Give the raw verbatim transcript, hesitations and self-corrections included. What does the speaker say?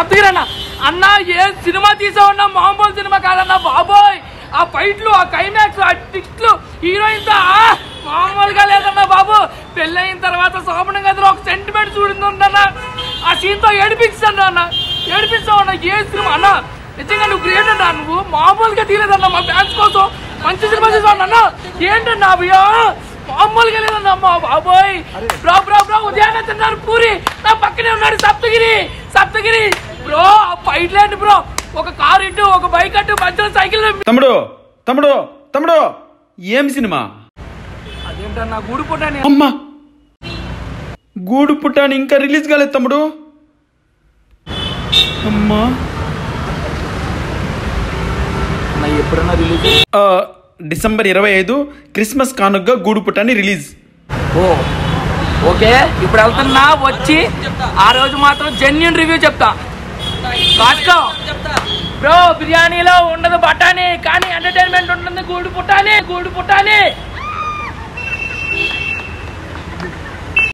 సప్తగిరి అన్న అన్న ఏ సినిమా తీసావన్నా మామూలు సినిమా కాదన్నా బాబోయ్. ఆ ఫైట్లు ఆ క్లైమాక్స్ ఆ టిక్లు హీరోయిన్ తో మామూలుగా లేదన్నా బాబు. పెళ్ళయిన తర్వాత శోభన గదిలో ఒక సెంటిమెంట్ చూడిందన్న ఆ సీన్ తో ఏడిపించాను అన్న ఏడిపిస్తావు అన్న. ఏ సినిమా అన్న నిజంగా నువ్వు గ్రేట్ అన్నా. నువ్వు మామూలుగా తీయలేదన్నా మా ఫ్యాన్స్ కోసం మంచి సినిమా తీసావు అన్న. ఏంటన్నా అభయో మామూలుగా లేదన్నా అమ్మా బాబోయ్. బ్రో బ్రో బ్రో ఉదయాన్నే తిన్నారు పూరి నా పక్కనే ఉన్నాడు సప్తగిరి సప్తగిరి బ్రో. ఫైట్ లేండి బ్రో. ఒక కారు ఇటు ఒక బైక్ అటు మధ్యలో సైకిల్. తమ్ముడు తమ్ముడు తమ్ముడు ఏం సినిమా? అదేంటన్నా గూడు పుట్టాని. అమ్మా గూడు పుట్టాని ఇంకా రిలీజ్ కాలేదు తమ్ముడు. అమ్మా ఎప్పుడన్నా రిలీజ్? డిసెంబర్ ఇరవై ఐదు క్రిస్మస్ కానుకగా గూడు పుట్టాని రిలీజ్. ఓ ఓకే ఇప్పుడు వెళ్తున్నా వచ్చి ఆ రోజు మాత్రం జెన్యూన్ రివ్యూ చెప్తా. కాస్కో బ్రో బిర్యానీలో ఉండదు బఠానీ కానీ ఎంటర్టైన్మెంట్ ఉంటుంది. గూడు పుట్టాలి గూడు పుట్టాలి.